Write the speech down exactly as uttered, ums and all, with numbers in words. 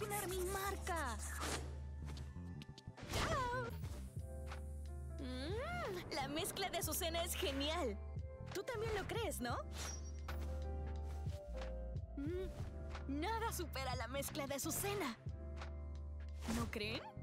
patrocinar mi marca. ¡Chao! Mm, la mezcla de Azucena es genial. Tú también lo crees, ¿no? Mm, nada supera la mezcla de Azucena. ¿No creen?